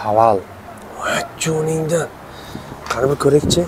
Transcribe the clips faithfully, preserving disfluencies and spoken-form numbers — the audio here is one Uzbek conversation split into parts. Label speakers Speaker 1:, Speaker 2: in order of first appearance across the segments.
Speaker 1: Haval. Joningdan. Qani bir ko'raychi.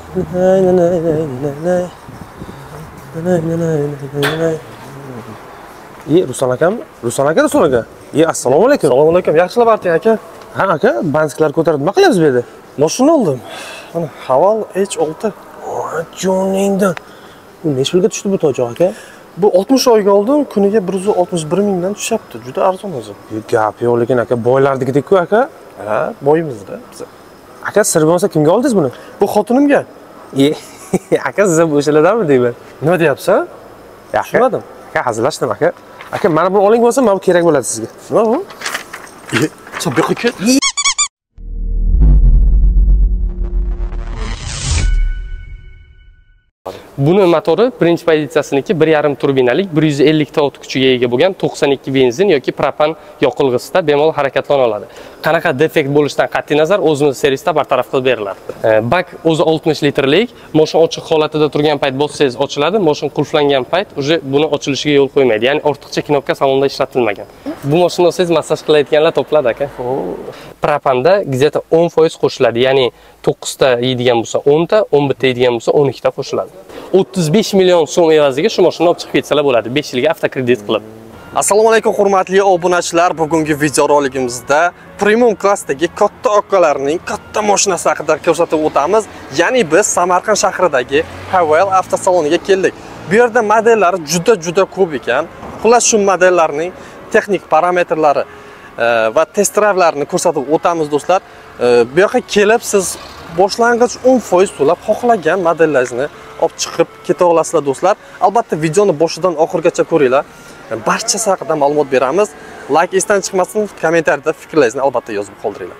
Speaker 1: Ye, Ruslan akam? Ruslan aka, Ruslan aka. Ye, assalomu alaykum.
Speaker 2: Assalomu alaykum. Yaxshilab arting aka.
Speaker 1: Ha, aka, bandiklar ko'tarib nima qilyapsiz bu yerda?
Speaker 2: Mashina oldim. Mana Haval H olti.
Speaker 1: Joningdan. Bu necha pulga tushdi bu tojoq aka?
Speaker 2: Bu oltmish oyga oldim, kuniga bir yuz oltmish bir mingdan tushyapti. Juda arzon o'zi.
Speaker 1: Gap yo'q lekin aka, boylardikidek-ku aka.
Speaker 2: Ha, boyimizda biz.
Speaker 1: Aka, sir bo'lmasa kimga oldingiz buni?
Speaker 2: Bu xotinimga.
Speaker 1: Ye, aka, siz ham o'shalardanmi deyman?
Speaker 2: Nima deyapsan? Tushunmadim.
Speaker 1: Aka, hazillashdim aka. Aka, mana buni oling bo'lsa, mana bu kerak bo'ladi sizga.
Speaker 2: Nima bu? Ye, sen bu yoqqa ket.
Speaker 3: Buni motori birinchi pozitsiyasiniki bir yarim turbinalik bir yuz ellik ta ot kuchiga ega bo'lgan to'qson ikki benzin yoki propan yoqilg'isida bemalol harakatlana oladi. Qanaqa defekt bo'lishidan qat'iy nazar o'zimiz servisda bartaraf qilib beriladi. Bak o'zi oltmish litrlik, mashina ochiq holatida turgan payt bossangiz ochiladi, mashina qulflangan payt uje buni ochilishiga yo'l qo'ymaydi. Ya'ni ortiqcha knopka salonda ishlatilmagan. Bu mashina olsangiz massaj qilayotganlar topiladi aka. Propanda где-то o'n foiz qo'shiladi. Ya'ni to'qqiz ta yeydigan bo'lsa o'n ta, o'n bir ta yeydigan bo'lsa o'n ikki ta qo'shiladi. o'ttiz besh million so'm evaziga shu mashina olib chiqib ketsalar bo'ladi, besh yilga avtokredit qilib.
Speaker 2: Assalomu alaykum hurmatli obunachilar. Bugungi video roligimizda premium klassdagi katta okalarning katta mashinasi haqida ko'rsatib o'tamiz. Ya'ni biz Samarqand shahridagi Haval avtosaloniga keldik. Bu yerda modellari juda juda ko'p ekan. Xullas shu modellarning texnik parametrlari va test-drayvlarini ko'rsatib o'tamiz do'stlar. Bu yoqqa kelib siz boshlang'ich o'n foiz to'lab xohlagan modellaringizni olib chiqib keta olasizlar do'stlar. Albatta videoni boshidan oxirigacha ko'ringlar. Barchasi haqida ma'lumot beramiz. Like esdan chiqmasin, kommentariyada fikrlaringizni albatta yozib qoldiringlar.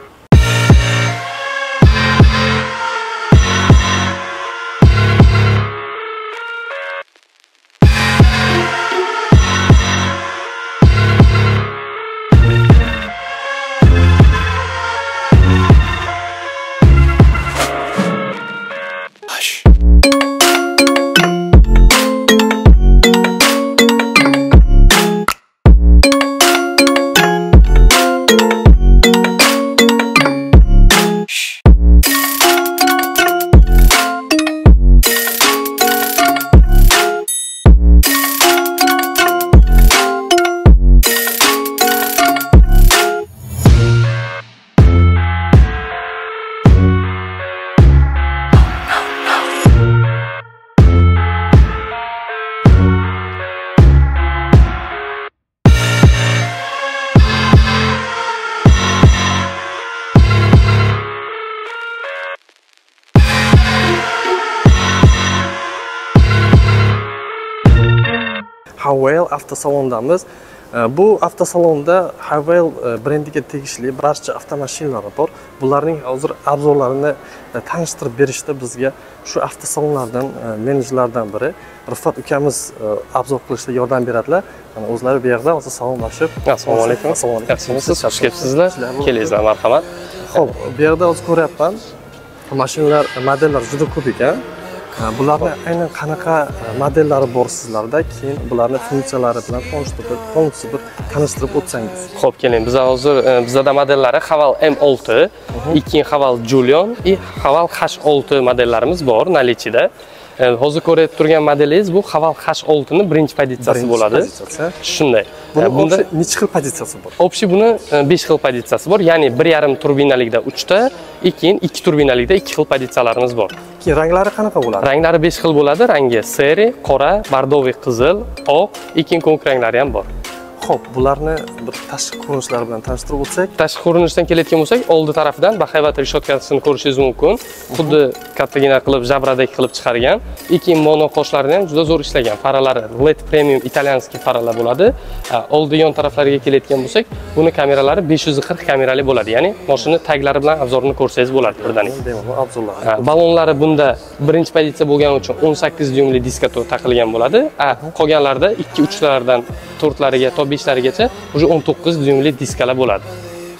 Speaker 2: Haval avtosalondamiz. Bu avtosalonda Haval brendiga tegishli barcha avtomashinalar bor. Bularning hozir arzonlarini tanishtirib berishda bizga shu avtosalonlardan menejerlardan biri Rifat ukamiz obzor qilishda yordam beradilar. Mana o'zlari bu yerda hozir salomlashib.
Speaker 3: Assalomu alaykum. Assalomu alaykum. Yaxshimisiz? Xush kelibsizlar. Kelingizlar, marhamat.
Speaker 2: Xo'p, bu yerda hozir ko'ryapman. Mashinalar, modellar juda ko'p ekan. Bularni aynan qanaqa modellari bor sizlarda, keyin bularni funksiyalari bilan tanishtirib, to'g'risi bir tanishtirib o'tsangiz.
Speaker 3: Xo'p, keling, biz hozir bizda modellari Haval M olti, ikkinchi Haval Julion va Haval H olti modellarimiz bor nalichida. Hozir ko'rib turgan modelingiz bu Haval H olti ning birinchi pozitsiyasi bo'ladi. Shunday.
Speaker 2: Bunda necha xil pozitsiyasi bor?
Speaker 3: Общий buni besh xil pozitsiyasi bor. Ya'ni bir yarim turbinalikda uch ta, keyin ikki turbinalikda ikki xil pozitsiyalarimiz bor.
Speaker 2: Keyin ranglari qanaqa bo'ladi?
Speaker 3: Ranglari besh xil bo'ladi. Rangi seri, qora, bordoviy, qizil, oq, ikki ko'k ranglari ham bor.
Speaker 2: Xo'p, bularni bir tashqi ko'rinishlari bilan tanishtirib o'tsak.
Speaker 3: Tashqi ko'rinishdan kelayotgan bo'lsak, oldi tarafdan bahaybat reshotkasini ko'rishingiz mumkin. Xuddi kattagina qilib, jabradek qilib chiqargan. Ikki mono qoshlarini ham juda zo'r ishlagan. Faralari L E D premium italyanskiy faralar bo'ladi. Oldi yon taraflariga kelayotgan bo'lsak, buni kameralari besh yuz qirq kamerali bo'ladi. Ya'ni mashina taglari bilan obzorini ko'rsangiz bo'ladi birdaniga.
Speaker 2: Bemalol obzorlar.
Speaker 3: Balonlari bunda birinchi pozitsiya bo'lgani uchun o'n sakkiz dyumli diskator taqilgan bo'ladi. Qolganlarda ikki uch lardan to'rt lariga, to besh larigacha уже o'n to'qqiz dyumli diskalar bo'ladi.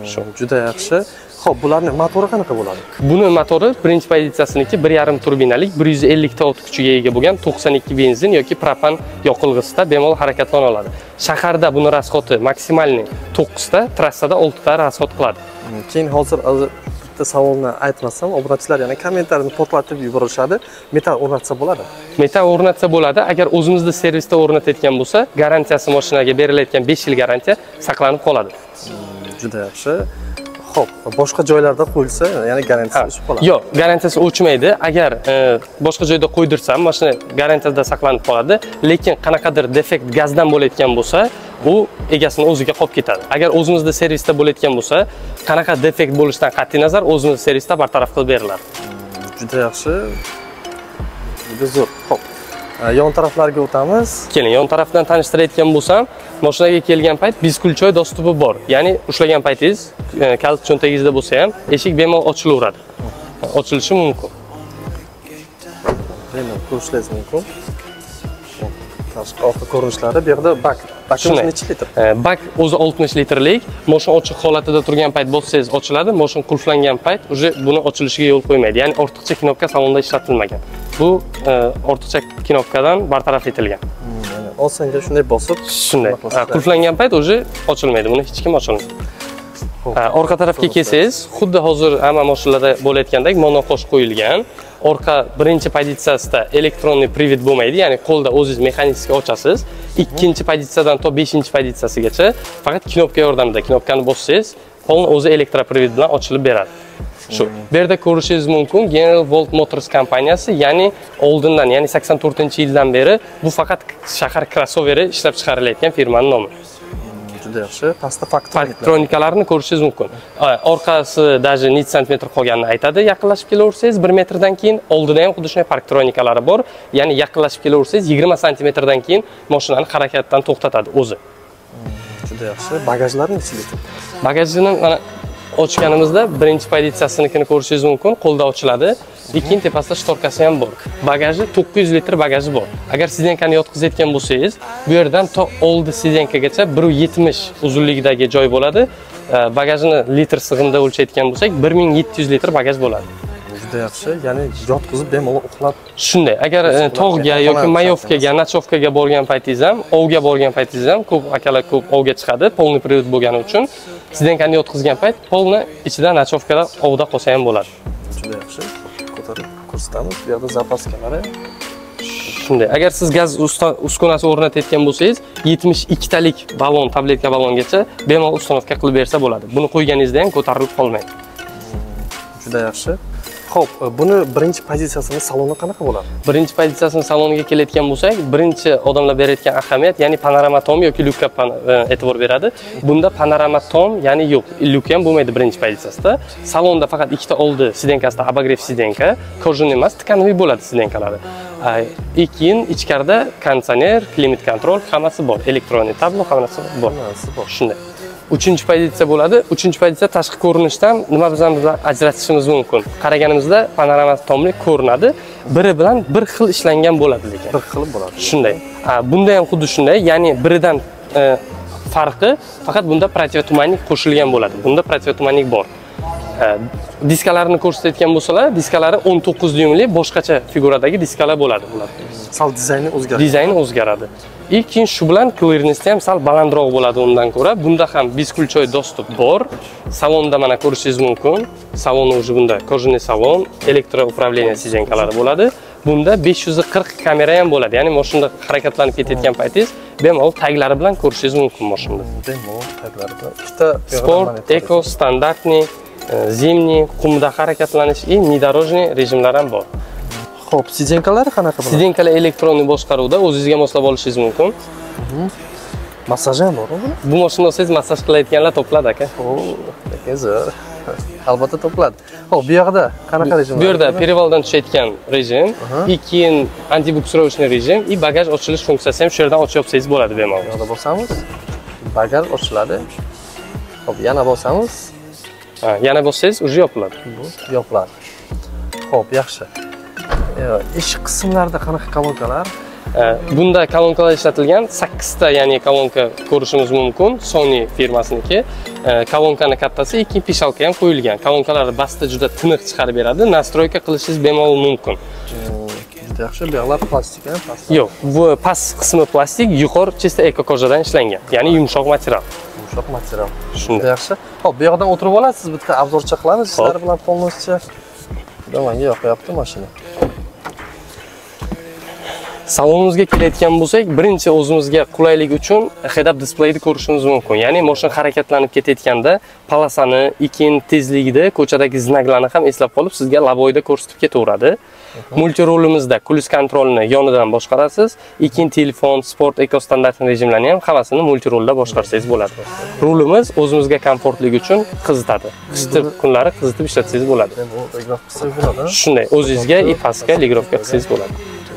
Speaker 2: Shu juda yaxshi. Xo'p, bularning motori qanaqa bo'ladi?
Speaker 3: Buni motori birinchi pozitsiyasiniki bir yarim turbinalik bir yuz ellik ta ot kuchiga ega bo'lgan to'qson ikki benzin yoki propan yoqilg'isida bemalol harakatlana oladi. Shaharda buni rasxoti maksimalni to'qqiz ta, trassada olti ta rasxot qiladi.
Speaker 2: Keyin hozir bitta savolni aytmasam, obunachilar yana kommentariyani portlatib yuborishadi. Metal o'rnatsa bo'ladi?
Speaker 3: Metal o'rnatsa bo'ladi. Agar o'zimizda servisda o'rnatayotgan bo'lsa, garantiyasi mashinaga berilayotgan besh yil garantiya saqlanib qoladi.
Speaker 2: Juda yaxshi. Xo'p, boshqa joylarda qo'yilsa, ya'ni garantiyasi o'chib qoladi.
Speaker 3: Yo'q, garantiyasi o'chmaydi. Agar e, boshqa joyda qo'ydirsam, mashina garantiyada saqlanib qoladi, lekin qanaqadir defekt gazdan bo'layotgan bo'lsa, u egasini o'ziga qolib ketadi. Agar o'zimizda servisda bo'layotgan bo'lsa, qanaqa defekt bo'lishidan qat'iy nazar o'zimizda servisda bartaraf qilib beriladi.
Speaker 2: Juda yaxshi. Juda zo'r. Xo'p. Yon taraflarga o'tamiz.
Speaker 3: Keling, yon tarafdan tanishtirayotgan bo'lsam, mashinaga kelgan payt bizkulchoy dostupi bor. Ya'ni ushlagan paytingiz kalit cho'ntagingizda bo'lsa ham, eshik bemalol ochilaveradi. Ochilishi mumkin.
Speaker 2: Bemalol ko'rishingiz mumkin. Tashqi orqa ko'rinishlari bu yerda bak. Bakimiz necha litr?
Speaker 3: Bak o'zi oltmish litrlik. Mashina ochiq holatida turgan payt bossangiz ochiladi, mashina qulflangan payt uje buni ochilishiga yo'l qo'ymaydi. Ya'ni ortiqcha knopka salonda ishlatilmagan. Bu ortiqcha knopkadan bartaraf etilgan.
Speaker 2: Ya'ni osonga shunday bosib,
Speaker 3: shunday qulflangan payt uje ochilmaydi. Buni hech kim ochilmaydi. Orqa tarafga kelsangiz, xuddi hozir hamma mashinalarda bo'layotgandek monoqosh qo'yilgan. Orqa birinchi pozitsiyasida elektronniy privet bo'lmaydi, ya'ni qo'lda o'zingiz mexanik ochasiz. Ikkinchi pozitsiyadan to beshinchi pozitsiyasigacha faqat knopka yordamida knopkani bossangiz, polni o'zi elektroprivet bilan ochilib beradi. Shu. Bu yerda ko'rishingiz mumkin General Volt Motors kompaniyasi, ya'ni oldindan, ya'ni sakson to'rtinchi yildan beri bu faqat shahar krossoveri ishlab chiqarilayotgan firmaning nomi.
Speaker 2: Juda yaxshi. Pastda
Speaker 3: faktronikalarni ko'rishingiz mumkin. Orqasi даже necha santimetr qolganini aytadi. Yaqinlashib kelaversangiz bir metrdan keyin oldida ham xuddi shunday faktronikalari bor. Ya'ni yaqinlashib kelaversangiz yigirma santimetrdan keyin mashinani harakatdan to'xtatadi o'zi.
Speaker 2: Juda yaxshi. Bagajlar necha litr?
Speaker 3: Bagajini mana ochganimizda birinchi pozitsiyasinikini ko'rishingiz mumkin, qo'lda ochiladi. Ikkinchi tepasida shtorkasi ham bor. Bagaji to'qqiz yuz litr bagaji bor. Agar sidenkani yotqizayotgan bo'lsangiz, bu yerdan to oldi sidenkagacha bir yuz yetmish uzunligidagi joy bo'ladi. Bagajini litr sig'imda o'lchayotgan bo'lsak, bir ming yetti yuz litr bagaj bo'ladi.
Speaker 2: Juda yaxshi. Ya'ni yotqizib bemalol uxlab.
Speaker 3: Shunday. Agar tog'ga yoki mayovkaga, nachovkaga borgan paytingiz ham, ovga borgan paytingiz ham ko'p akalar ko'p ovga chiqadi, polni privet bo'lgani uchun sidenkani yotqizgan payt polni ichida nachovkalar ovda qolsa ham bo'ladi.
Speaker 2: Juda yaxshi. Ko'tarib ko'rsatamiz. Bu yerda zapaskalari.
Speaker 3: Shunday. Agar siz gaz uskunasi o'rnatayotgan bo'lsangiz, yetmish ikki talik balon, tabletka balongacha bemalol ustanovka qilib bersa bo'ladi. Buni qo'yganingizda ham ko'tarilib qolmaydi.
Speaker 2: Juda yaxshi. Xo'p, buni birinchi pozitsiyasini saloni qanaqa bo'ladi?
Speaker 3: Birinchi pozitsiyasini saloniga kelayotgan bo'lsak, birinchi odamlar berayotgan ahamiyat, ya'ni panorama tom yoki lyukka e'tibor beradi. Bunda panorama tom, ya'ni yo'q, lyuk ham bo'lmaydi birinchi pozitsiyasida. Salonda faqat ikkita oldi sidenkasida obogrev sidenka, kojin emas, tkanoviy bo'ladi sidenkalari. Keyin ichkarida konditsioner, klimat kontrol hammasi bor, elektronniy tablo hammasi bor. Shunday. Uchinchi pozitsiya bo'ladi. Uchinchi pozitsiya tashqi ko'rinishdan nima bilan bilan ajratishimiz mumkin. Qaraganimizda panorama tomlik ko'rinadi. Biri bilan bir xil ishlangan bo'ladi lekin.
Speaker 2: Bir xil bo'ladi.
Speaker 3: Shunday. Bunda ham xuddi shunday, ya'ni biridan farqi faqat bunda protivtumannik qo'shilgan bo'ladi. Bunda protivtumannik bor. Diskalarni ko'rsatayotgan bo'lsalar, diskalari o'n to'qqiz dyumli boshqacha figuradagi diskalar bo'ladi bular.
Speaker 2: Sal dizayni o'zgaradi.
Speaker 3: Dizayni o'zgaradi. Keyin shu bilan clearance ham sal balandroq bo'ladi undan ko'ra. Bunda ham bizkulchoy dostup bor. Salonda mana ko'rishingiz mumkin. Salon o'zi bunda kojinniy salon, elektroupravleniya sidenkalari bo'ladi. Bunda besh yuz qirq kamera ham bo'ladi. Ya'ni mashinada harakatlanib ketayotgan paytingiz bemalol taglari bilan ko'rishingiz mumkin mashinada.
Speaker 2: Bemalol taglari bilan. Ikkita
Speaker 3: sport, eko, standartniy, zimniy, qumda harakatlanish va внедорожный rejimlar ham bor.
Speaker 2: Xo'p, sidenkalari qanaqa bo'ladi?
Speaker 3: Sidenkalar elektronniy boshqaruvda o'zingizga moslab olishingiz mumkin.
Speaker 2: Massaj ham bormi?
Speaker 3: Bu mashina olsangiz massaj qilayotganlar to'pladi aka.
Speaker 2: Oo, zo'r. Albatta to'pladi. Xo'p, bu yerda qanaqa rejim?
Speaker 3: Bu yerda перевалdan tushayotgan rejim, keyin antibuksurovочный rejim va bagaj ochilish funksiyasi ham shu yerdan ochib yopsangiz bo'ladi bemalol.
Speaker 2: Yo'lda bo'lsamiz, bagaj ochiladi. Xo'p, yana bo'lsamiz,
Speaker 3: ha, yana bossangiz уже yopiladi.
Speaker 2: Bu yopiladi. Xo'p, yaxshi. Ish qismlarida qanaqa kolonkalar?
Speaker 3: Bunda kolonkalar ishlatilgan sakkiz ta, ya'ni kolonka ko'rishimiz mumkin, Sony firmasiniki. Kolonkani kattasi, ikki pishalka ham qo'yilgan. Kolonkalar basta juda tiniq chiqarib beradi. Nastroyka qilishingiz bemalol mumkin.
Speaker 2: Juda yaxshi, bu yoqlar plastik ham, past.
Speaker 3: Yo'q, bu past qismi plastik, yuqori chista eko kojadan ishlangan. Ya'ni yumshoq material.
Speaker 2: Yumshoq material.
Speaker 3: Shunday.
Speaker 2: Yaxshi. Xo'p, bu yoqdan o'tirib olasiz, bitta obzorcha qilamiz, sizlar bilan polnoscha. Juda menga yoqyapti mashina.
Speaker 3: Salonimizga kelayotgan bo'lsak, birinchi o'zimizga qulaylik uchun head-up displeyni ko'rishimiz mumkin. Ya'ni mashina harakatlanib ketayotganda polosani, ikin tezligida ko'chadagi znaklarni ham eslab qolib, sizga laboyda ko'rsatib ketaveradi. Multirolimizda cruise kontrolni yonidan boshqarasiz, ikin telefon, sport, eko standart rejimlarni ham hammasini multirolda boshqarsangiz bo'ladi. Rulimiz o'zimizga komfortlik uchun qizitadi. Qishki kunlari qizitib ishlatsangiz bo'ladi.
Speaker 2: Bu reglov qilsangiz bo'ladi.
Speaker 3: Shunday, o'zingizga и pastga ligrovka qilsangiz bo'ladi.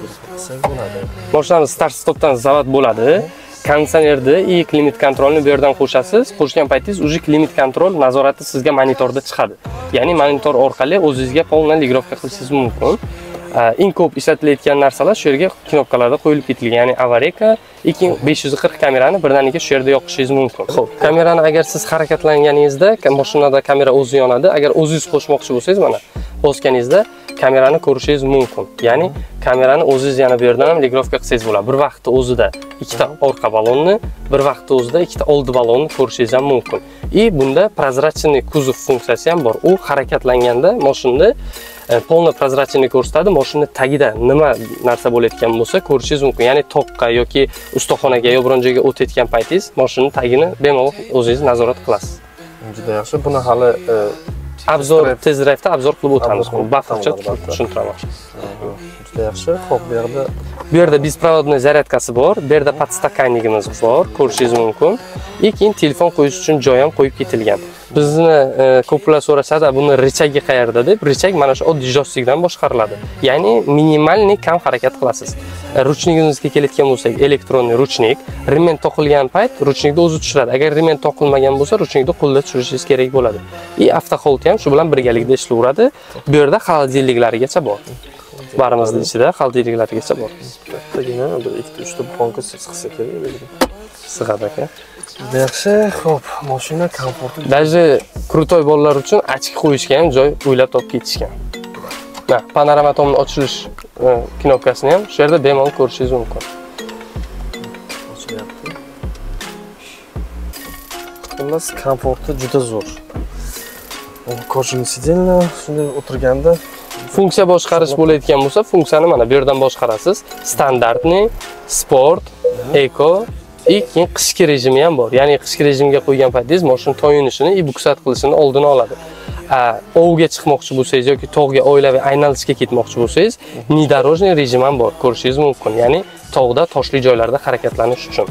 Speaker 3: Mashinamiz start stopdan zavod bo'ladi. Konditsionerni и klimat kontrolni bu yerdan qo'shasiz. Qo'shgan paytingiz уже klimat kontrol nazorati sizga monitorda chiqadi. Ya'ni monitor orqali o'zingizga polna ligrovka qilishingiz mumkin. Eng ko'p ishlatilayotgan narsalar shu yerga knopkalarda qo'yilib ketilgan. Ya'ni avariyka, ikki besh yuz qirq kamerani birdaniga shu yerda yoqishingiz mumkin. Xo'p, kamerani agar siz harakatlanganingizda, mashinada kamera o'zi yonadi. Agar o'zingiz qo'shmoqchi bo'lsangiz, mana bosganingizda kamerani ko'rishingiz mumkin. Ya'ni kamerani o'zingiz yana bu yerdan ham ligrovka qilsangiz bo'ladi. Bir vaqtda o'zida ikkita orqa balonni, bir vaqtda o'zida ikkita oldi ballonni ko'rishingiz ham mumkin. И bunda prozrachniy kuzov funksiyasi ham bor. U harakatlanganda mashinada polni prozrachniy ko'rsatadi. Mashina tagida nima narsa bo'layotgan bo'lsa ko'rishingiz mumkin. Ya'ni toqqa yoki ustaxonaga yo biron joyga o'tayotgan paytingiz mashinaning tagini bemalol o'zingiz nazorat qilasiz.
Speaker 2: Juda yaxshi. Buni hali
Speaker 3: obzor tez drive'da obzor qilib o'tamiz. Bafaqcha tushuntiraman.
Speaker 2: Juda yaxshi. Xo'p, bu yerda
Speaker 3: bu yerda bespроводный zaryadkasi bor. Bu yerda podstakanligimiz bor, ko'rishingiz mumkin. И keyin telefon qo'yish uchun joy ham qo'yib ketilgan. Bizni ko'plar so'rashadi, buni richagi qayerda deb. Richag mana shu oddiy joystikdan boshqariladi. Ya'ni minimalniy kam harakat qilasiz. Ruchnikingizga kelayotgan bo'lsak, elektronniy ruchnik, remen toqilgan payt ruchnikni o'zi tushiradi. Agar remen toqilmagan bo'lsa, ruchnikni qo'lda tushirishingiz kerak bo'ladi. И avtohold ham shu bilan birgalikda ishlayveradi. Bu yerda xolodilniklarigacha bor. Barimizning ichida xolodilniklarigacha bor.
Speaker 2: kattagina bir ikki uch ta buxonka sig'sa kerak.
Speaker 3: Sig'adi aka.
Speaker 2: Juda yaxshi. Xo'p, mashina komfortli.
Speaker 3: Даже krutoy bolalar uchun ochki qo'yishga ham joy o'ylab topib ketishgan. Mana panorama tomni ochilish knopkasini ham shu yerda bemalol ko'rishingiz mumkin.
Speaker 2: Ochilyapti. Xullas, komforti juda zo'r. U kojani sidenlar shunday o'tirganda
Speaker 3: funksiya boshqarish bo'layotgan bo'lsa, funksiyani mana bu yerdan boshqarasiz. Standartniy, sport, eko, и keyin qishki rejimi ham bor. Ya'ni qishki rejimga qo'ygan paytingiz mashina to'yinishini, и buksat qilishini oldini oladi. Ovga chiqmoqchi bo'lsangiz yoki tog'ga oilaviy aylanishga ketmoqchi bo'lsangiz, nidorojniy rejim ham bor, ko'rishingiz mumkin. Ya'ni tog'da, toshli joylarda harakatlanish uchun.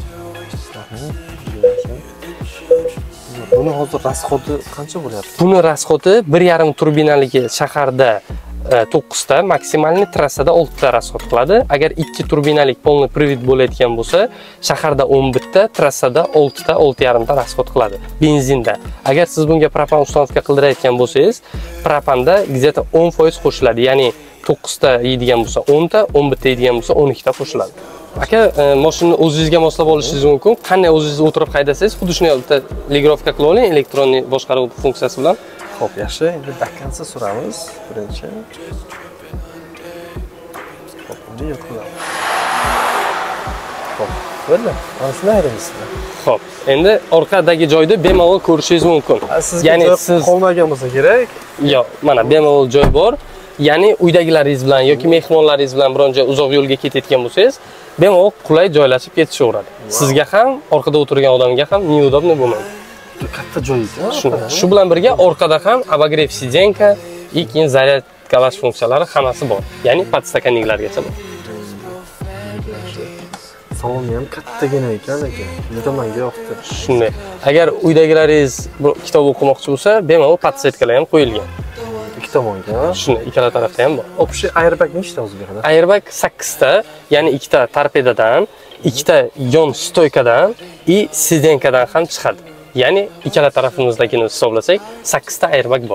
Speaker 2: Buni hozir rasxodi qancha bo'lyapti?
Speaker 3: Buni rasxodi bir yarim turbinaligi shaharda to'qqiz ta, maksimalni trassada olti ta rasxod qiladi. Agar ikki turbinalik polni привод bo'layotgan bo'lsa, shaharda o'n bir ta, trassada olti ta, olti yarim ta rasxod qiladi benzinda. Agar siz bunga propan ustanovka qildirayotgan bo'lsangiz, propanda где-то o'n foiz qo'shiladi. Ya'ni to'qqiz ta yeydigan bo'lsa o'n ta, o'n bir ta yeydigan bo'lsa o'n ikki ta qo'shiladi. Aka, mashinani o'zingizga moslab olishingiz mumkin. Qanday o'zingiz o'tirib haydasangiz, xuddi shunday bitta ligrovka qilib oling elektronniy boshqaruv funksiyasi bilan.
Speaker 2: Xo'p, yaxshi. Endi dakansa suramiz. Birinchi. Xo'p, uni yo'qlaymiz. Xo'p, bo'ldi. Ana shuni aytamiz.
Speaker 3: Xo'p, endi orqadagi joyni bemalol ko'rishingiz mumkin.
Speaker 2: Ya'ni siz qolmagan bo'lsa kerak.
Speaker 3: Yo'q, mana bemalol joy bor. Ya'ni uydagilaringiz bilan yoki mehmonlaringiz bilan biron joy uzoq yo'lga ketayotgan bo'lsangiz, bemalol qulay joylashib ketishaveradi. Sizga ham, orqada o'tirgan odamga ham neudobniy bo'lmaydi.
Speaker 2: Katta joy ekan.
Speaker 3: Shuni. Shu bilan birga orqada ham обогрев сиденька и keyin zaryadkalash funksiyalari hammasi bor. Ya'ni podstakanliklargacha bor.
Speaker 2: Saloni ham kattagina ekan lekin juda menga yoqdi.
Speaker 3: Shunday. Agar uydagilaringiz kitob o'qimoqchi bo'lsa, bemalol podsetkalar ham qo'yilgan.
Speaker 2: Ikki tomonga.
Speaker 3: Shunday, ikkala tarafda ham bor.
Speaker 2: Общий airbag nechta o'ziga qadar?
Speaker 3: Airbag sakkiz ta, ya'ni ikkita torpedadan, ikkita yon stoykadan и sidenkadan ham chiqadi. Ya'ni ikkala tarafimizdagini hisoblasak, sakkiz ta airbag bor.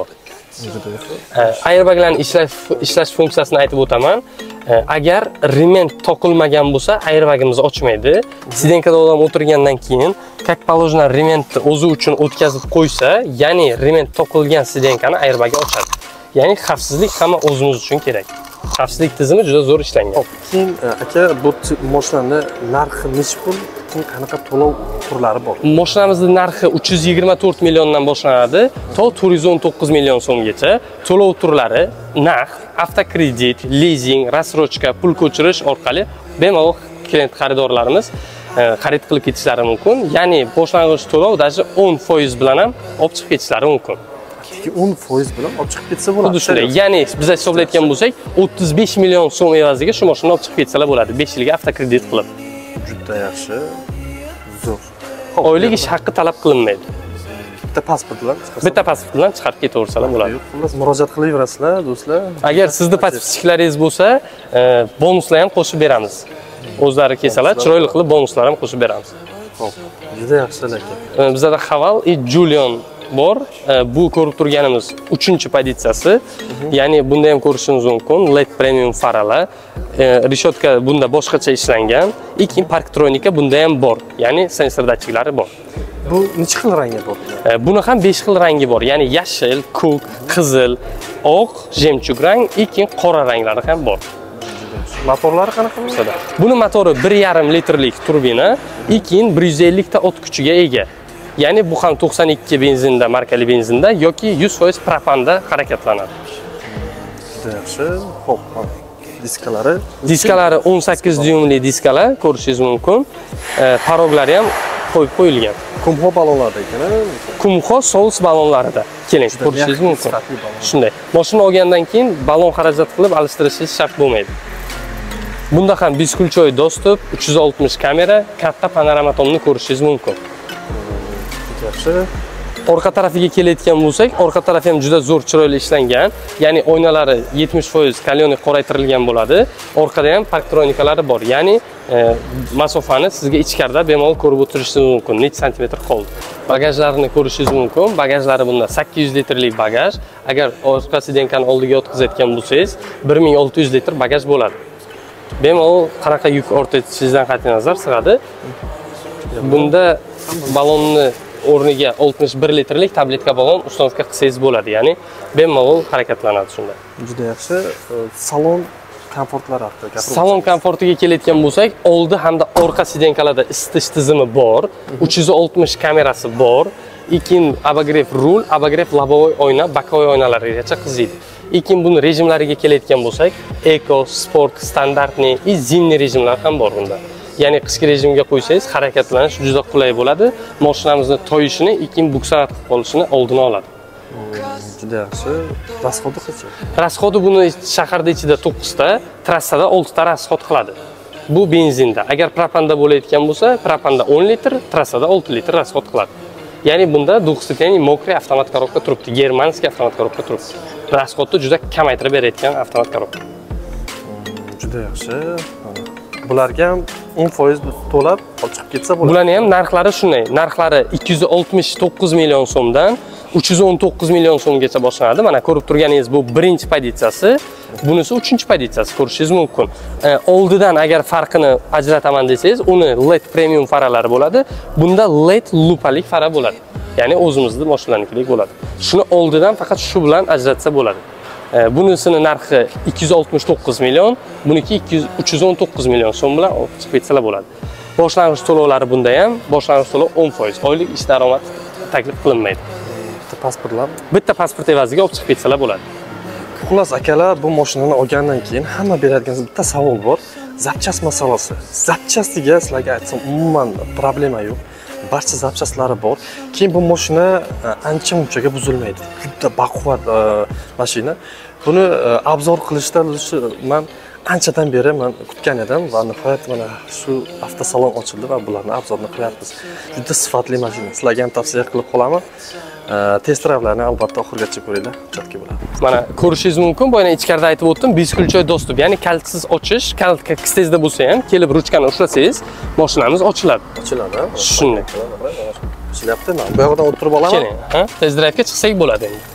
Speaker 3: Airbaglarni ishlash ishlash funksiyasini aytib o'taman. Agar rement toqilmagan bo'lsa, airbagimiz ochmaydi. Sidenkada odam o'tirgandan keyin, как положено rementni o'zi uchun o'tkazib qo'ysa, ya'ni rement toqilgan sidenkani airbagi ochadi. Ya'ni xavfsizlik hamma o'zimiz uchun kerak. Xavfsizlik tizimi juda zo'r ishlangan.
Speaker 2: Xo'p, keyin aka bu mashinani narxi necha pul? Keyin qanaqa to'lov turlari bor?
Speaker 3: Mashinamizning narxi uch yuz yigirma to'rt milliondan boshlanadi to to'rt yuz o'n to'qqiz million so'mgacha. To'lov turlari naqd, avtokredit, lizing, rassrochka, pul ko'chirish orqali bemalol klient xaridorlarimiz xarid qilib ketishlari mumkin. Ya'ni boshlang'ich to'lov даже o'n foiz bilan ham olib chiqib ketishlari mumkin.
Speaker 2: o'n foiz bilan olib chiqib ketsa bo'ladi.
Speaker 3: Xuddi shunday. Ya'ni biz hisoblayotgan bo'lsak, o'ttiz besh million so'm evaziga shu mashinani olib chiqib ketsalar bo'ladi, besh yilga avtokredit qilib.
Speaker 2: Juda yaxshi. Zo'r.
Speaker 3: Oylik ish haqqi talab qilinmaydi.
Speaker 2: Bitta pasport bilan chiqarsa.
Speaker 3: Bitta pasport bilan chiqarib ketaversalar bo'ladi.
Speaker 2: Xullas murojaat qilaverasizlar, do'stlar.
Speaker 3: Agar sizni pasportchiklaringiz bo'lsa, bonuslar ham qo'shib beramiz. O'zlari kelsalar, chiroyli qilib bonuslar ham qo'shib beramiz.
Speaker 2: Xo'p, juda yaxshi lekin.
Speaker 3: Bizda Haval и Julian bor. Bu ko'rib turganimiz uchinchi pozitsiyasi. Ya'ni bunda ham ko'rishingiz mumkin. L E D premium faralar. Rishotka bunda boshqacha ishlangan. Lekin parktronika bunda ham bor. Ya'ni sensor datchiklari bor.
Speaker 2: Bu necha xil rangi bor?
Speaker 3: Buni ham besh xil rangi bor. Ya'ni yashil, ko'k, qizil, oq, jemchug rang, lekin qora ranglari ham bor.
Speaker 2: Motorlari qanaqa bo'ladi?
Speaker 3: Buni motori bir yarim litrlik turbina, lekin bir yuz ellik ta ot kuchiga ega. Ya'ni bu ham to'qson ikki benzinda, markali benzinda yoki yuz foiz propanda harakatlanadi.
Speaker 2: Juda yaxshi. Xo'p, diskalari?
Speaker 3: Diskalari o'n sakkiz dyumli diskalar ko'rishingiz mumkin. Paroglari ham qo'yib qo'yilgan.
Speaker 2: Kumho ballonlarda ekan.
Speaker 3: Kumho Souls ballonlarida. Keling, ko'rishingiz mumkin. Shunday. Mashina olgandan keyin ballon xarajat qilib alishtirishingiz shart bo'lmaydi. Bunda ham beskulchoy dostуп, uch yuz oltmish kamera, katta panorama tomni ko'rishingiz mumkin.
Speaker 2: Yaxshi.
Speaker 3: Orqa tarafiga kelayotgan bo'lsak, orqa tarafi ham juda zo'r chiroyli ishlangan. Ya'ni oynalari yetmish foiz kalyonik qoraytirilgan bo'ladi. Orqada ham parktronikalari bor. Ya'ni e, masofani sizga ichkarida bemalol ko'rib o'tirishingiz mumkin. Necha santimetr qoldi. Bagajlarini ko'rishingiz mumkin. Bagajlari bunda sakkiz yuz litrlik bagaj. Agar orqa sidenkani oldiga o'tkazayotgan bo'lsangiz, bir ming olti yuz litr bagaj bo'ladi. Bemalol qanaqa yuk ortaytirishingizdan qat'iy nazar sig'adi. Bunda ballonni o'rniga oltmish bir litrlik tabletka ballon uстановка qilsangiz bo'ladi. Ya'ni bemalol harakatlanadi shunda.
Speaker 2: Juda yaxshi. Salon komfortlari haqida gapiramiz.
Speaker 3: Salon komfortiga kelayotgan bo'lsak, oldi hamda orqa sidenkalarda isitish tizimi bor, uch yuz oltmish kamerasi bor, lekin обогрев rul, обогрев лобовой oyna, bokovoy oynalargacha qiziydi. Lekin buni rejimlariga kelayotgan bo'lsak, eko, sport, standartniy va zimniy rejimlar ham bor bunda. Ya'ni qishki rejimga qo'ysangiz, harakatlanish juda qulay bo'ladi. Mashinamizni toyishini, lekin buksalat qilib qolishini oldini oladi.
Speaker 2: Juda yaxshi. Rasxodi qancha?
Speaker 3: Rasxodi buni shaharda ichida to'qqiz ta, trassada olti ta rasxod qiladi. Bu benzinda. Agar propanda bo'layotgan bo'lsa, propanda o'n litr, trassada olti litr rasxod qiladi. Ya'ni bunda двухступенный мокрый avtomat korobka turibdi, germanskiy avtomat korobka turibdi. Rasxodni juda kamaytirib berayotgan avtomat korobka.
Speaker 2: Juda yaxshi. Bularga ham o'n foiz to'lab olib chiqib ketsa bo'ladi.
Speaker 3: Bularning ham narxlari shunday. Narxlari ikki yuz oltmish to'qqiz million so'mdan uch yuz o'n to'qqiz million so'mgacha boshlanadi. Mana ko'rib turganingiz bu birinchi pozitsiyasi, bunisi uchinchi pozitsiyasi ko'rishingiz mumkin. E, oldidan agar farqini ajrataman desangiz, uni L E D premium faralari bo'ladi. Bunda L E D lupalik fara bo'ladi. Ya'ni o'zimizning mashinalanikidek bo'ladi. Shuni oldidan faqat shu bilan ajratsa bo'ladi. E, bunisini narxi ikki yuz oltmish to'qqiz million, buniki uch yuz o'n to'qqiz million so'm bilan olib chiqib ketsalar bo'ladi. Boshlang'ich to'lovlari bunda ham, boshlang'ich to'lov o'n foiz. Oylik ish daromad taklif qilinmaydi.
Speaker 2: Bitta pasportlar.
Speaker 3: Bitta pasport evaziga olib chiqib ketsalar bo'ladi.
Speaker 2: Xullas akalar, bu mashinani olgandan keyin hamma beradigan bitta savol bor. Zapchast masalasi. Zapchastiga sizlarga aytsam, umuman problema yo'q. Barcha zapchastlari bor. Keyin bu mashina ancha-munchaga buzilmaydi. Juda baquvvat mashina. Buni obzor qilishda men anchadan beri men kutgan edim va nihoyat mana shu avtosalon ochildi va bularni obzorini qilyapmiz. Juda sifatli mashina. Sizlarga ham tavsiya qilib qolaman. Test drive'larni albatta oxirigacha ko'ringlar, chatga bo'ladi.
Speaker 3: Mana ko'rishingiz mumkin, bu yana ichkarida aytib o'tdim, beskulchoy do'stib, ya'ni kaltsiz ochish, kaltka kistezda bo'lsa ham, kelib ruchkani ushlasangiz, mashinamiz ochiladi.
Speaker 2: Ochiladi.
Speaker 3: Shunday.
Speaker 2: Ishlabdi. Men bu yoqdan o'tirib olaman.
Speaker 3: Keling, ha? Test drive'ga chiqsak bo'ladi endi.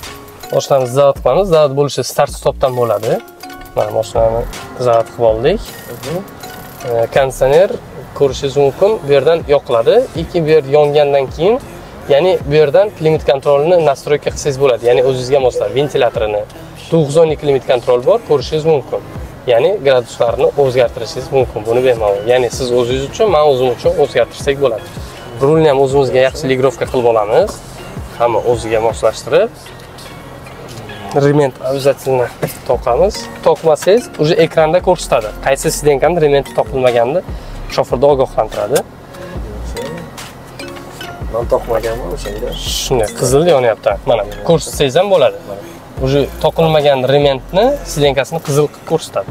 Speaker 3: Mashinamizni zavod qilamiz. Zavod bo'lishi start stopdan bo'ladi. Mana mashinani zavod qilib oldik. Konditsioner ko'rishingiz mumkin, bu yerdan yoqiladi. Ikki bu yer yongandan keyin, ya'ni bu yerdan klimat kontrolini nastroyka qilsangiz bo'ladi. Ya'ni o'zingizga moslab ventilatorini to'qqiz o'n klimat kontrol bor, ko'rishingiz mumkin. Ya'ni graduslarni o'zgartirishingiz mumkin. Buni bemalol. Ya'ni siz o'zingiz uchun, men o'zim uchun o'zgartirsak bo'ladi. Rulni ham o'zimizga yaxshi ligrovka qilib olamiz. Hamma o'ziga moslashtirib. Remont обязательно toqamiz. Toqmasangiz, уже ekranda ko'rsatadi. Qaysi sidenkani remont toqilmaganini shoferda ogohlantiradi.
Speaker 1: Men toqmaganman o'shanda.
Speaker 3: Shunday qizil yonyapti. Mana ko'rsatsangiz ham bo'ladi. Уже toqilmagan remontni sidenkasini qizil qilib ko'rsatadi.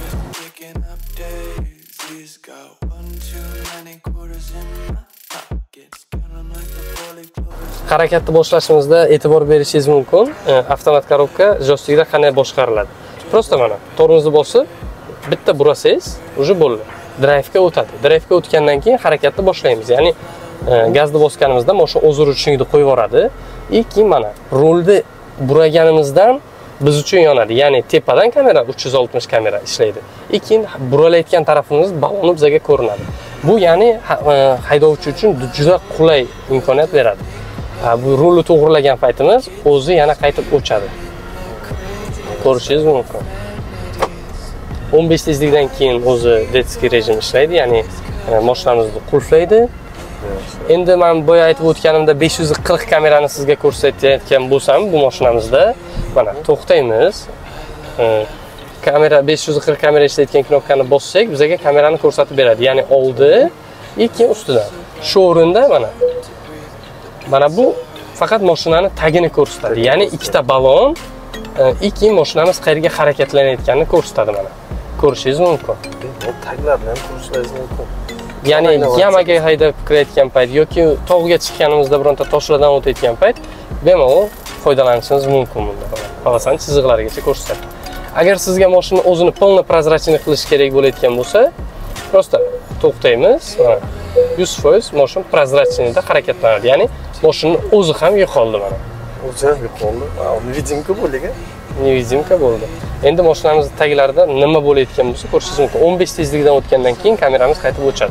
Speaker 3: Harakatni boshlashimizda e'tibor berishingiz mumkin. Avtomat korobka joystikda qanday boshqariladi. Prosta mana tormozni bosib, bitta burasangiz, уже bo'ldi. Drive'ga o'tadi. Drive'ga o'tgandan keyin harakatni boshlaymiz. Ya'ni gazni bosganimizda mashina o'z ruchnikni qo'yib yuboradi. И keyin mana rulni buraganimizdan biz uchun yonadi. Ya'ni tepadan kamera uch yuz oltmish kamera ishlaydi. И keyin buralayotgan tarafimiz baloni bizga ko'rinadi. Bu ya'ni haydovchi uchun juda qulay imkoniyat beradi. Bu rulni to'g'rilagan paytimiz o'zi yana qaytib o'chadi. Ko'rishingiz mumkin. o'n besh tezlikdan keyin o'zi detskiy rejim ishlaydi, ya'ni mashinamizni qulflaydi. Endi men boya aytib o'tganimda besh yuz qirq kamerani sizga ko'rsatayotgan bo'lsam, bu mashinamizda mana to'xtaymiz. Kamera besh yuz qirq kamera ishlayotgan knopkani bossak, bizga kamerani ko'rsatib beradi. Ya'ni oldi, keyin ustidan. Shu o'rinda mana Mana bu faqat mashinani tagini ko'rsatadi. Ya'ni ikkita balon, ikki mashinamiz qayerga harakatlanayotganini ko'rsatadi mana. Ko'rishingiz mumkin.
Speaker 1: Bu taglarni ham ko'rishingiz mumkin.
Speaker 3: Ya'ni yamaga haydab kirayotgan payt yoki tog'ga chiqqanimizda bironta toshlardan o'tayotgan payt bemalol foydalanishingiz mumkin bundan. Qolasan chiziqlargacha ko'rsatadi. Agar sizga mashina o'zini polno prozrachniy qilish kerak bo'layotgan bo'lsa, prosta to'xtaymiz. Mana yuz foiz mashina prozrachniyda harakatlanadi. Ya'ni mashina o'zi ham yo'qoldi mana.
Speaker 1: O'zi ham yo'qoldi. Nevidimka bo'ldi-ku.
Speaker 3: Nevidimka bo'ldi. Endi mashinamizning taglarida nima bo'layotgan bo'lsa ko'rishingiz mumkin. o'n besh tezlikdan o'tgandan keyin kameramiz qaytib o'chadi.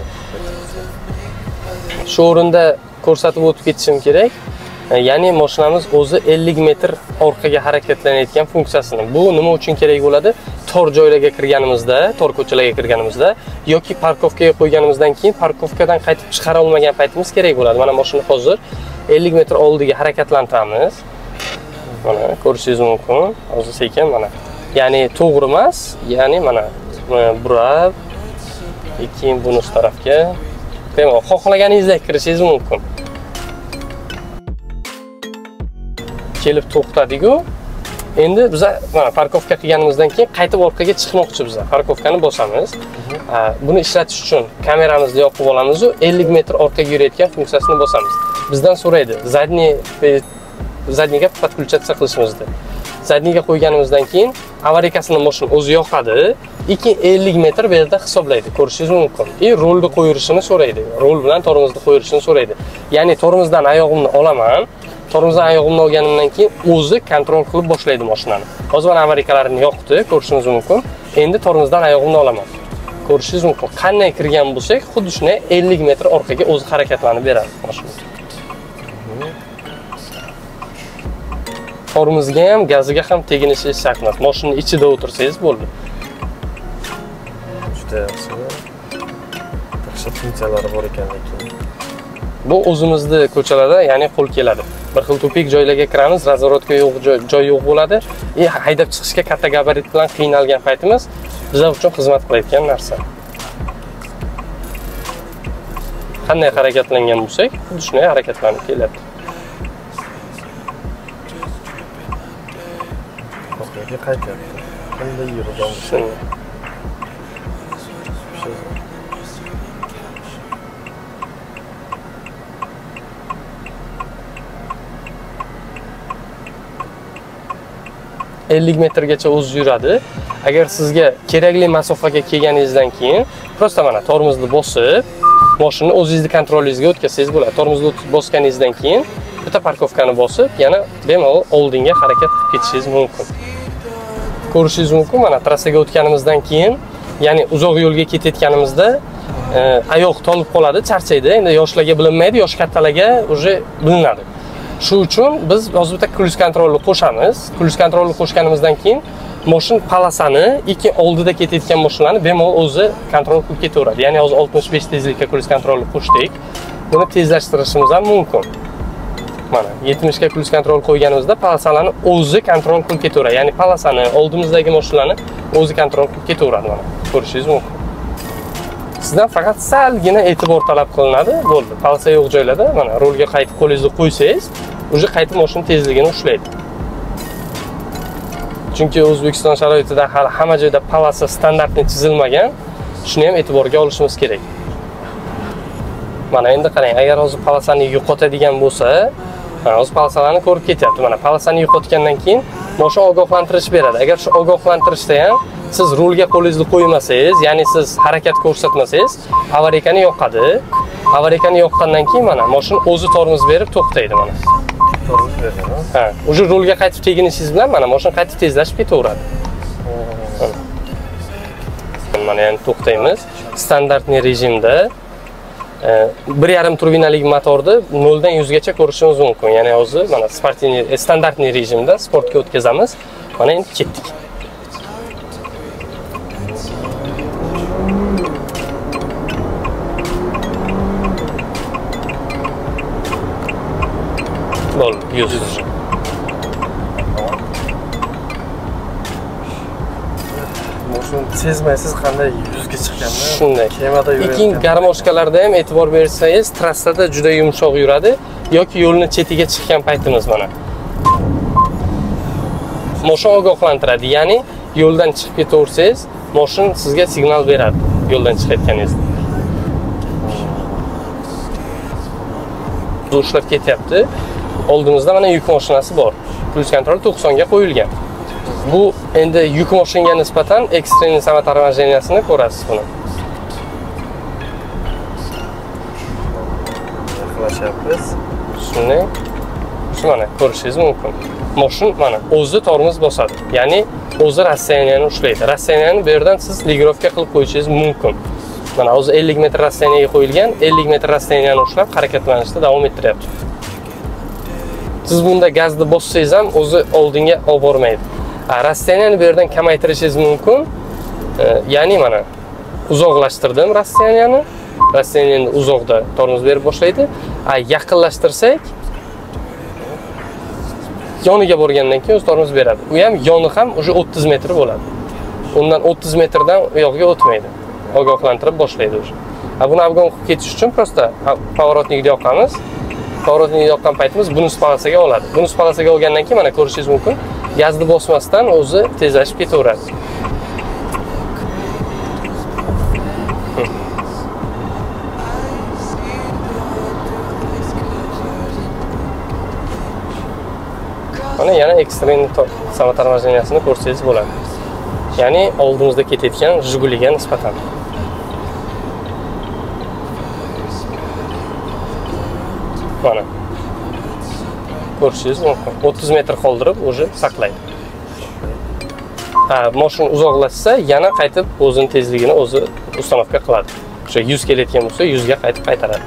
Speaker 3: Shu o'rinda ko'rsatib o'tib ketishim kerak. Ya'ni mashinamiz o'zi ellik metr orqaga harakatlanayotgan funksiyasini. Bu nima uchun kerak bo'ladi? Tor joylarga kirganimizda, tor ko'chalarga kirganimizda yoki parkovkaga qo'yganimizdan keyin parkovkadan qaytib chiqara olmagan paytimiz kerak bo'ladi. Mana mashina hozir ellik metr oldiga harakatlantiramiz. Mana ko'rishingiz mumkin. Hozir sekin mana. Ya'ni to'g'ri emas, ya'ni mana burab, keyin bunus tarafga bemalol xohlaganingizdek kirishingiz mumkin. Kelib to'xtadiku. Endi biz mana parkovka qilganimizdan keyin qaytib orqaga chiqmoqchi biz. Parkovkani bosamiz. Buni ishlatish uchun kameramizni yoqib olamiz va ellik metr orqaga yurayotgan funksiyasini bosamiz. Bizdan so'raydi, zadniy zadniyga podключаться qilishimizni. Zadniyga qo'yganimizdan keyin avariyasini mashina o'zi yoqadi. ikki ellik metr bu yerda hisoblaydi. Ko'rishingiz mumkin. И rulni qo'yirishini so'raydi. Rul bilan tormozni qo'yirishini so'raydi. Ya'ni tormozdan oyog'imni olaman. Tormozdan oyog'imni olganimdan keyin o'zi kontrol qilib boshlaydi mashinani. Hozir mana avariyalarini yoqdi, ko'rishingiz mumkin. Endi tormozdan oyog'imni olaman. Ko'rishingiz mumkin. Qanday kirgan bo'lsak, xuddi shunday ellik metr orqaga o'zi harakatlanib beradi mashina. Tormozga ham, gaziga ham teginishi shart emas. Mashina ichida o'tirsangiz bo'ldi.
Speaker 1: Juda yaxshi. Yaxshi funksiyalari bor ekanligi.
Speaker 3: Bu o'zimizning ko'chalarda, ya'ni qo'l keladi. Bir xil tupik joylarga kiramiz, razvorotga yo'q joy yo'q bo'ladi. E haydab chiqishga katta gabarit bilan qiynalgan paytimiz bizlar uchun xizmat qilayotgan narsa. Qanday harakatlangan bo'lsak, xuddi shunday harakatlanib keladi.
Speaker 1: Orqaga qaytyapti. Qanday yurgan bo'lsa,
Speaker 3: ellik metrgacha o'zi yuradi. Agar sizga kerakli masofaga kelganingizdan keyin prosta mana tormozni bosib, mashinani o'zingizning kontrolingizga o'tkazsangiz bo'ladi. Tormozni bosganingizdan keyin bitta parkovkani bosib, yana bemalol oldinga harakat qilib ketishingiz mumkin. Ko'rishingiz mumkin, mana trassaga o'tganimizdan keyin, ya'ni uzoq yo'lga ketayotganimizda e, oyoq tolib qoladi, charchaydi. Endi yoshlarga bilinmaydi, yosh kattalarga уже bilinadi. Shu uchun biz hozir bitta cruise kontrolni qo'shamiz. Cruise kontrolni qo'shganimizdan keyin mashin palasani ikki oldida ketayotgan mashinani bemalol o'zi kontrol qilib ketaveradi. Ya'ni hozir oltmish besh tezlikka cruise kontrolni qo'shdik. Buni tezlashtirishimiz ham mumkin. Mana yetmish ga cruise kontrol qo'yganimizda palasalarni o'zi kontrol qilib ketaveradi. Ya'ni palasani oldimizdagi mashinani o'zi kontrol qilib ketaveradi mana. Ko'rishingiz mumkin. Sizdan faqat salgina e'tibor talab qilinadi, bo'ldi. Palasa yo'q joylarda mana rulga qaytib qo'lingizni qo'ysangiz, o'zi qaytib mashina tezligini ushlaydi. Chunki O'zbekiston sharoitida hali hamma joyda palasa standartni chizilmagan, shuni ham e'tiborga olishimiz kerak. Mana endi qarang, agar hozir palasani yo'qotadigan bo'lsa, mana hozir palasalarni ko'rib ketyapti. Mana palasani yo'qotgandan keyin mashina ogohlantirish beradi. Agar shu ogohlantirishda ham siz rulga qo'lingizni qo'ymasangiz, ya'ni siz harakat ko'rsatmasangiz, avariyani yoqadi. Avariyani yoqqandan keyin mana mashina o'zi tormoz berib to'xtaydi mana.
Speaker 2: Tormoz beradi.
Speaker 3: Ha, o'sha rulga qaytib teginishingiz bilan mana mashina qaytib tezlashib ketaveradi. Mana endi to'xtaymiz. Standartniy rejimda bir yarim turbinali motorni nol dan yuz gacha ko'rishimiz mumkin. Ya'ni hozir mana sportniy standartniy rejimda sportga o'tkazamiz. Mana endi ketdik. Bo'ldi, yuz.
Speaker 2: Mashina sezmaysiz qanday yuzga chiqqanini.
Speaker 3: Shunday.
Speaker 2: Kemada yuradi.
Speaker 3: Lekin garmoshkalarda ham e'tibor bersangiz, trassada juda yumshoq yuradi yoki yo'lning chetiga chiqqan paytimiz mana. Mashina ogohlantiradi, ya'ni yo'ldan chiqib ketaversangiz, mashina sizga signal beradi yo'ldan chiqayotganingizda. Zo'rlab ketyapti. Oldimizda mana yuk mashinasi bor. Cruise kontrol to'qson ga qo'yilgan. Bu endi yuk mashinaga nisbatan ekstremal samotarmojeniyasini ko'rasiz buni.
Speaker 2: Yaqinlashyapmiz.
Speaker 3: Shuni shu mana ko'rishingiz mumkin. Mashin mana o'zi tormoz bosadi. Ya'ni o'zi rasseniyani ushlaydi. Rasseniyani bu yerdan siz ligrovka qilib qo'yishingiz mumkin. Mana hozir ellik metr rasseniyaga qo'yilgan, ellik metr rasseniyani ushlab harakatlanishda davom ettiryapti. Siz bunda gazni bossangiz ham o'zi oldinga olib bormaydi. Rasseniyani bu yerdan kamaytirishingiz mumkin. Ya'ni mana uzoqlashtirdim rasseniyani. Rasseniyani uzoqda tormoz berib boshlaydi. Yaqinlashtirsak yoniga borgandan keyin o'z tormoz beradi. U ham yoni ham o'sha o'ttiz metr bo'ladi. Undan o'ttiz metrdan u yoqqa o'tmaydi. Ogohlantirib boshlaydi o'sha. Buni afgon qilib ketish uchun prosta pavorotnikni yoqamiz. Pavorotnikni yoqqan paytimiz bunus palasaga oladi. Bunus palasaga olgandan keyin mana ko'rishingiz mumkin, gazni bosmasdan o'zi tezlashib ketaveradi. Mana yana ekstrem samotarmojeniyasini ko'rsangiz bo'ladi. Ya'ni oldimizda ketayotgan Jiguliga nisbatan. Mana. Ko'rishingiz mumkin. o'ttiz metr qoldirib o'zi saqlaydi. Ha, mashina uzoqlashsa, yana qaytib o'zining tezligini o'zi ustanovka qiladi. O'sha yuz kelayotgan bo'lsa, yuz ga qaytib qaytaradi.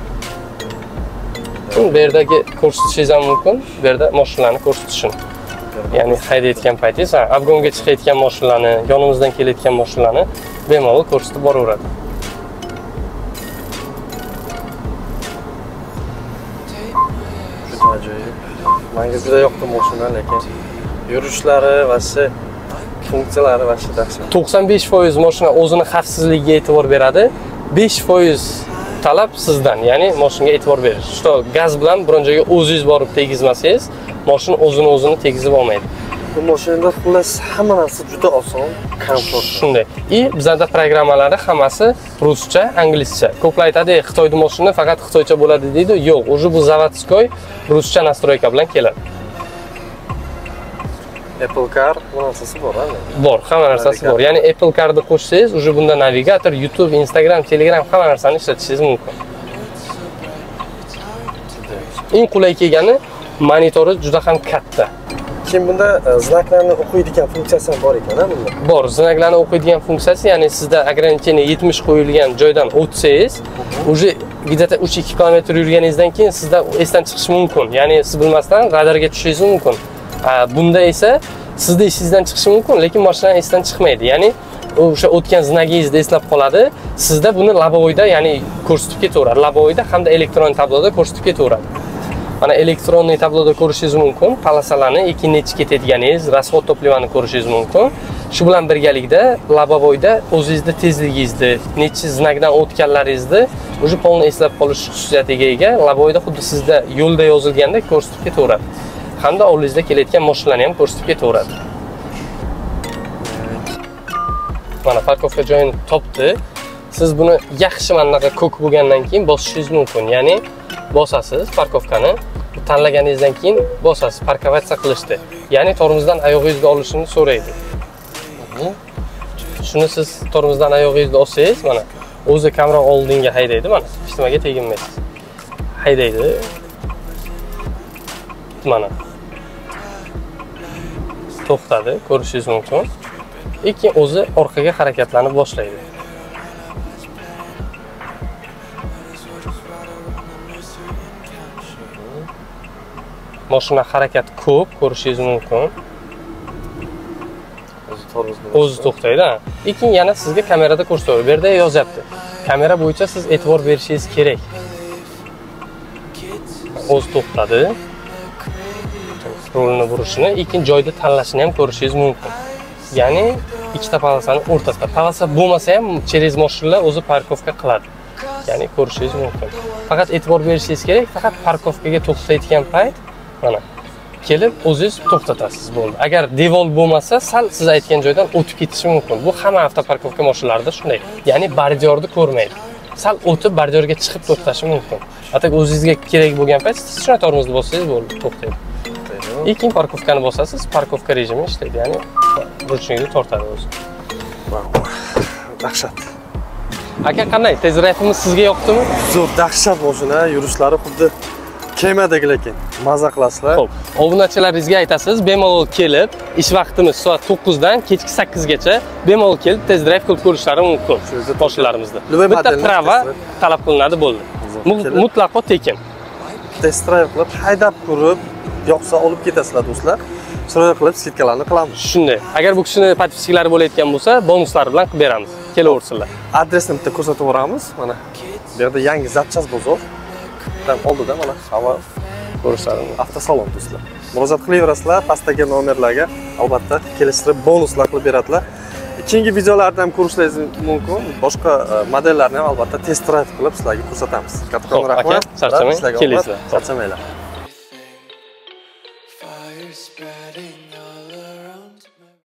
Speaker 3: Bu yerdagi ko'rsatishingiz ham mumkin. Bu yerda mashinalarni ko'rsatishini. Ya'ni haydayotgan paytingiz, afgonga chiqayotgan mashinalarni, yonimizdan kelayotgan mashinalarni bemalol ko'rsatib boraveradi.
Speaker 2: Ajoyib. Menga juda yoqdi mashina, lekin yurishlari va shu funksiyalari va shu dahshat.
Speaker 3: to'qson besh foiz mashina o'zini xavfsizligiga e'tibor beradi. besh foiz talab sizdan, ya'ni mashinaga e'tibor berish. Что gaz bilan biron joyga o'zingiz borib tegizmasangiz, mashina o'zini o'zini tegizib olmaydi.
Speaker 2: Bu mashinada xullas hamma narsa juda oson, komfort.
Speaker 3: Shunday. И bizda programmalari hammasi ruscha, inglizcha. Ko'plar aytadi, Xitoyda mashina faqat xitoycha bo'ladi deydi. Yo'q, o'zi bu zavodskoy ruscha nastroyka bilan keladi.
Speaker 2: Apple Car bu narsasi bor, ha?
Speaker 3: Bor, hamma narsasi bor. Ya'ni Apple Car'ni qo'shsangiz, o'zi bunda navigator, YouTube, Instagram, Telegram hamma narsani ishlatishingiz mumkin. Eng qulay kelgani monitori juda ham katta.
Speaker 2: Keyin bunda znaklarni o'qiydigan funksiyasi ham bor ekan-a bunda.
Speaker 3: Bor, znaklarni o'qiydigan funksiyasi, ya'ni sizda ограничение yetmish qo'yilgan joydan o'tsangiz, уже где-то uch ikki kilometr yurganingizdan keyin sizda esdan chiqishi mumkin. Ya'ni siz bilmasdan radarga tushishingiz mumkin. Bunda esa sizda esingizdan chiqishi mumkin, lekin mashina esdan chiqmaydi. Ya'ni o'sha o'tgan znagingizni eslab qoladi. Sizda buni labovoyda, ya'ni ko'rsatib ketaveradi. Labovoyda hamda elektron tabloda ko'rsatib ketaveradi. Mana elektronniy tabloda ko'rishingiz mumkin, palasalarni, ekin nechi ketadiganingiz, rasxod topливani ko'rishingiz mumkin. Shu bilan birgalikda labovoyda o'zingizning tezligingizni, nechi znakdan o'tganlaringizni o'sha polni eslab qolish xususiyatiga ega. Labovoyda xuddi sizda yo'lda yozilgandek ko'rsatib ketaveradi. Hamda oldingizda kelayotgan mashinalarni ham ko'rsatib ketaveradi. Mana parkovka joyini topdi. Siz buni yaxshi manaqa ko'k bo'lgandan keyin bosishingiz mumkin. Ya'ni bosasiz parkovkani, tanlaganingizdan keyin bosasiz parkovatsiya qilishdi. Ya'ni tormozdan oyog'ingizga olishini so'raydi. Shuni siz tormozdan oyog'ingizni olsangiz, mana o'zi kamroq oldinga haydaydi, mana hech nimaga teginmaysiz. Haydaydi. Mana. To'xtadi, ko'rishingiz mumkin. Keyin o'zi orqaga harakatlanib boshlaydi. Mashina harakat ko'p, ko'rishingiz mumkin.
Speaker 2: O'zi tormozni
Speaker 3: O'zi to'xtaydi. Keyin yana sizga kamerada ko'rsatadi. Bu yerda yozyapti. Kamera bo'yicha siz e'tibor berishingiz kerak. O'zi to'xtadi. Rulni burishini, keyin joyda tanlashini ham ko'rishingiz mumkin. Ya'ni ikkita palasani o'rtasida. Palasa bo'lmasa ham через mashinalar o'zi parkovka qiladi. Ya'ni ko'rishingiz mumkin. Faqat e'tibor berishingiz kerak, faqat parkovkaga to'xtayotgan payt mana kelib o'zingiz to'xtatasiz bo'ldi. Agar devor bo'lmasa, sal siz aytgan joydan o'tib ketishi mumkin. Bu hamma avtoparkovka mashinalarida shunday. Ya'ni bordiyorni ko'rmaydi. Sal o'tib bordiyorga chiqib to'xtashi mumkin. Atak o'zingizga kerak bo'lgan payt siz shuna tormozni bossangiz bo'ldi, to'xtaydi. Keyin parkovkani bosasiz, parkovka rejimi ishlaydi. Ya'ni ruchnikni tortadi o'zi.
Speaker 2: Dahshat.
Speaker 3: Aka, qanday? Tez rayfimiz sizga yoqdimi?
Speaker 2: Zo'r, dahshat mashina, yurishlari xuddi kemadagi lekin maza qilasizlar.
Speaker 3: Xo'p, obunachilaringizga aytasiz, bemalol kelib, ish vaqtimiz soat to'qqiz dan kechki sakkiz gacha bemalol kelib test drive qilib ko'rishlari mumkin mashinalarimizni. Bitta prava talab qilinadi bo'ldi. Mutlaqo tekin.
Speaker 2: Test drive qilib, haydab ko'rib, yoqsa olib ketasizlar do'stlar. Chiroyli qilib skidkalarni qilamiz.
Speaker 3: Shunday. Agar bu kishini podpiskilari bo'layotgan bo'lsa, bonuslar bilan qilib beramiz. Kelaversinlar.
Speaker 2: Adresni bitta ko'rsatib o'ramiz. Mana bu yerda yangi Zapchas bozor. Tam oldida mana havo ko'rishlari avtosalon do'stlar. Murojaat qilaverasizlar, pastdagi nomerlarga albatta kelishtirib bonuslar qilib beradilar. Keyingi videolarda ham ko'rishlaringiz mumkin. Boshqa modellarni ham albatta test drive qilib sizlarga ko'rsatamiz. Kattakon rahmat.
Speaker 3: Charchamang, kelinglar.
Speaker 2: Charchamanglar.